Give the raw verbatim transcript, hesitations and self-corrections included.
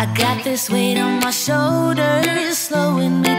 I got this weight on my shoulders, slowing me